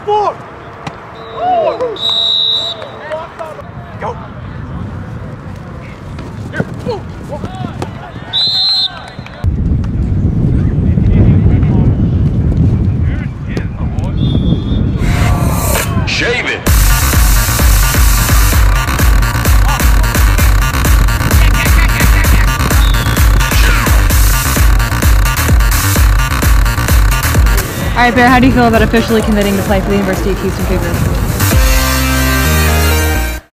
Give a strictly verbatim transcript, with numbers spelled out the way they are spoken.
Four! Go! Here! Shave it! All right, Bear, how do you feel about officially committing to play for the University of Houston Cougars?